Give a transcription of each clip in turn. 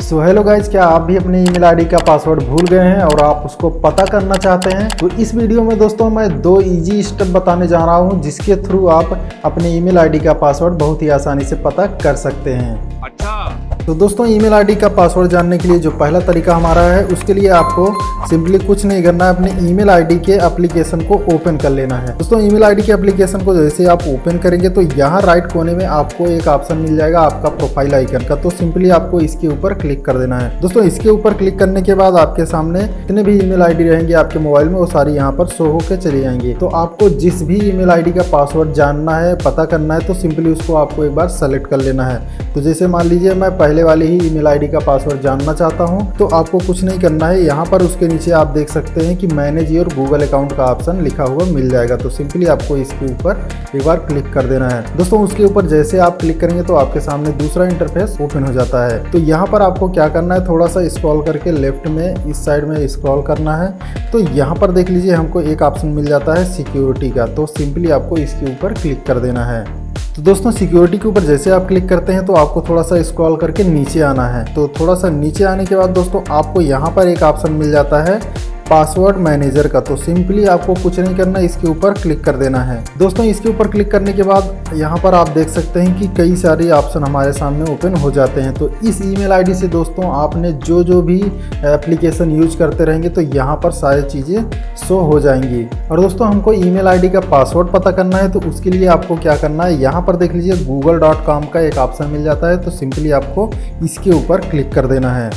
So hello guys, क्या आप भी अपने ईमेल आईडी का पासवर्ड भूल गए हैं और आप उसको पता करना चाहते हैं? तो इस वीडियो में दोस्तों मैं 2 इजी स्टेप बताने जा रहा हूं जिसके थ्रू आप अपने ईमेल आईडी का पासवर्ड बहुत ही आसानी से पता कर सकते हैं। तो दोस्तों ईमेल आईडी का पासवर्ड जानने के लिए जो पहला तरीका हमारा है, उसके लिए आपको सिंपली कुछ नहीं करना है, अपने ईमेल आईडी के एप्लीकेशन को ओपन कर लेना है। दोस्तों ईमेल आईडी के एप्लीकेशन को जैसे आप ओपन करेंगे तो यहाँ राइट कोने में आपको एक ऑप्शन मिल जाएगा आपका प्रोफाइल आइकन का। तो सिंपली आपको इसके ऊपर क्लिक कर देना है। दोस्तों इसके ऊपर क्लिक करने के बाद आपके सामने जितने भी ईमेल आईडी रहेंगे आपके मोबाइल में वो सारी यहाँ पर शो होकर चली जाएंगी। तो आपको जिस भी ईमेल आईडी का पासवर्ड जानना है, पता करना है, तो सिंपली उसको आपको एक बार सेलेक्ट कर लेना है। तो जैसे मान लीजिए मैं पहले वाली ही ईमेल आईडी का पासवर्ड जानना चाहता हूं, तो आपको कुछ नहीं करना है। यहाँ पर उसके नीचे आप देख सकते हैं कि मैनेज योर गूगल अकाउंट का ऑप्शन लिखा हुआ मिल जाएगा। तो सिंपली आपको इसके ऊपर एक बार क्लिक कर देना है। दोस्तों उसके ऊपर जैसे आप क्लिक करेंगे तो आपके सामने दूसरा इंटरफेस ओपन हो जाता है। तो यहाँ पर आपको क्या करना है, थोड़ा सा स्क्रॉल करके लेफ्ट में इस साइड में स्क्रॉल करना है। तो यहाँ पर देख लीजिए हमको एक ऑप्शन मिल जाता है सिक्योरिटी का। तो सिंपली आपको इसके ऊपर क्लिक कर देना है। तो दोस्तों सिक्योरिटी के ऊपर जैसे आप क्लिक करते हैं तो आपको थोड़ा सा स्क्रॉल करके नीचे आना है। तो थोड़ा सा नीचे आने के बाद दोस्तों आपको यहाँ पर एक ऑप्शन मिल जाता है पासवर्ड मैनेजर का। तो सिंपली आपको कुछ नहीं करना, इसके ऊपर क्लिक कर देना है। दोस्तों इसके ऊपर क्लिक करने के बाद यहाँ पर आप देख सकते हैं कि कई सारे ऑप्शन हमारे सामने ओपन हो जाते हैं। तो इस ईमेल आईडी से दोस्तों आपने जो भी एप्लीकेशन यूज करते रहेंगे तो यहाँ पर सारी चीज़ें शो हो जाएंगी। और दोस्तों हमको ईमेल आईडी का पासवर्ड पता करना है, तो उसके लिए आपको क्या करना है, यहाँ पर देख लीजिए google.com का एक ऑप्शन मिल जाता है। तो सिंपली आपको इसके ऊपर क्लिक कर देना है।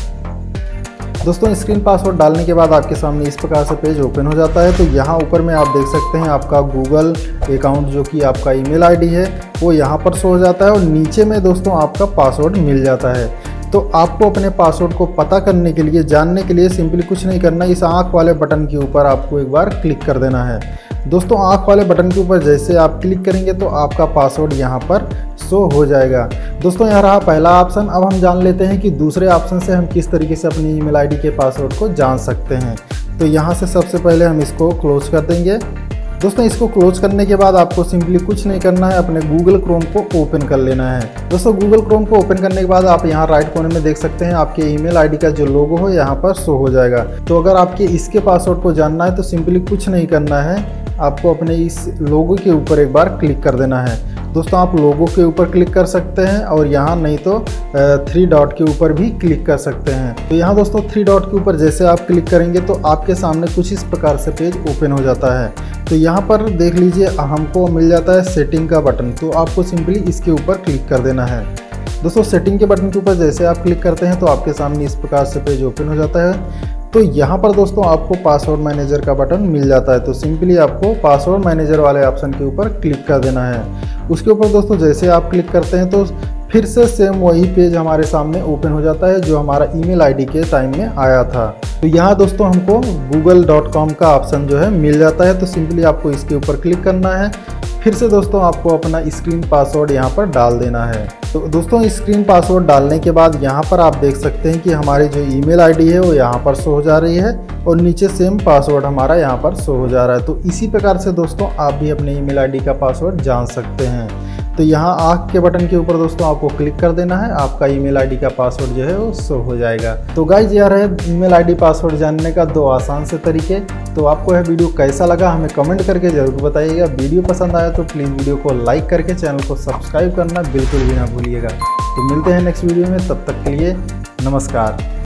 दोस्तों स्क्रीन पासवर्ड डालने के बाद आपके सामने इस प्रकार से पेज ओपन हो जाता है। तो यहाँ ऊपर में आप देख सकते हैं आपका गूगल अकाउंट जो कि आपका ईमेल आईडी है वो यहाँ पर शो हो जाता है और नीचे में दोस्तों आपका पासवर्ड मिल जाता है। तो आपको अपने पासवर्ड को पता करने के लिए, जानने के लिए सिंपली कुछ नहीं करना, इस आँख वाले बटन के ऊपर आपको एक बार क्लिक कर देना है। दोस्तों आँख वाले बटन के ऊपर जैसे आप क्लिक करेंगे तो आपका पासवर्ड यहाँ पर शो हो जाएगा। दोस्तों यह रहा पहला ऑप्शन। अब हम जान लेते हैं कि दूसरे ऑप्शन से हम किस तरीके से अपनी ईमेल आईडी के पासवर्ड को जान सकते हैं। तो यहाँ से सबसे पहले हम इसको क्लोज कर देंगे। दोस्तों इसको क्लोज करने के बाद आपको सिंपली कुछ नहीं करना है, अपने गूगल क्रोम को ओपन कर लेना है। दोस्तों गूगल क्रोम को ओपन करने के बाद आप यहाँ राइट कोने में देख सकते हैं आपके ईमेल आईडी का जो लोगो हो यहाँ पर शो हो जाएगा। तो अगर आपके इसके पासवर्ड को जानना है तो सिंपली कुछ नहीं करना है, आपको अपने इस लोगो के ऊपर एक बार क्लिक कर देना है। दोस्तों आप लोगो के ऊपर क्लिक कर सकते हैं और यहाँ नहीं तो 3 डॉट के ऊपर भी क्लिक कर सकते हैं। तो यहाँ दोस्तों 3 डॉट के ऊपर जैसे आप क्लिक करेंगे तो आपके सामने कुछ इस प्रकार से पेज ओपन हो जाता है। तो यहाँ पर देख लीजिए हमको मिल जाता है सेटिंग का बटन। तो आपको सिंपली इसके ऊपर क्लिक कर देना है। दोस्तों सेटिंग के बटन के ऊपर जैसे आप क्लिक करते हैं तो आपके सामने इस प्रकार से पेज ओपन हो जाता है। तो यहाँ पर दोस्तों आपको पासवर्ड मैनेजर का बटन मिल जाता है। तो सिंपली आपको पासवर्ड मैनेजर वाले ऑप्शन के ऊपर क्लिक कर देना है। उसके ऊपर दोस्तों जैसे आप क्लिक करते हैं तो फिर से सेम वही पेज हमारे सामने ओपन हो जाता है जो हमारा ईमेल आईडी के टाइम में आया था। तो यहाँ दोस्तों हमको google.com का ऑप्शन जो है मिल जाता है। तो सिंपली आपको इसके ऊपर क्लिक करना है। फिर से दोस्तों आपको अपना स्क्रीन पासवर्ड यहाँ पर डाल देना है। तो दोस्तों स्क्रीन पासवर्ड डालने के बाद यहाँ पर आप देख सकते हैं कि हमारी जो ईमेल आईडी है वो यहाँ पर शो हो जा रही है और नीचे सेम पासवर्ड हमारा यहाँ पर शो हो जा रहा है। तो इसी प्रकार से दोस्तों आप भी अपने ईमेल आईडी का पासवर्ड जान सकते हैं। तो यहाँ आँख के बटन के ऊपर दोस्तों आपको क्लिक कर देना है, आपका ईमेल आईडी का पासवर्ड जो है वो शो हो जाएगा। तो गाइज यह रहे ईमेल आईडी पासवर्ड जानने का 2 आसान से तरीके। तो आपको यह वीडियो कैसा लगा हमें कमेंट करके ज़रूर बताइएगा। वीडियो पसंद आया तो प्लीज़ वीडियो को लाइक करके चैनल को सब्सक्राइब करना बिल्कुल भी ना भूलिएगा। तो मिलते हैं नेक्स्ट वीडियो में, तब तक के लिए नमस्कार।